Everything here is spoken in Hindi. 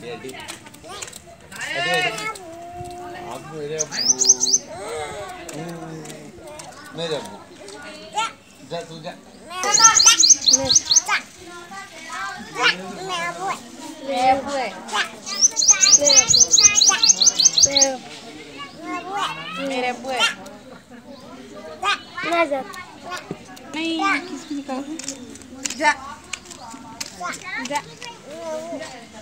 आप मेरे अब्बू मेरे अब्बू जा तू जा मेरे अब्बू है नहीं किसने कहा जा जा